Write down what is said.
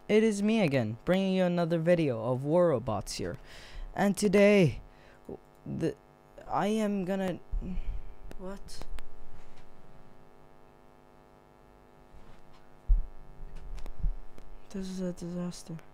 It is me again, bringing you another video of War Robots here. And today, the I am gonna... What? This is a disaster.